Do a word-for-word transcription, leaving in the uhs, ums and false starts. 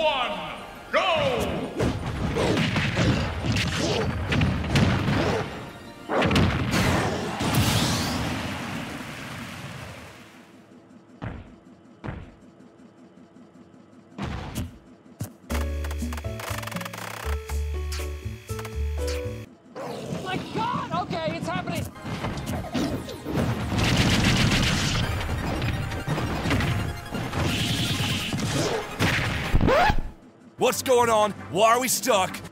one, go! My God! Okay, it's happening! What's going on? Why are we stuck?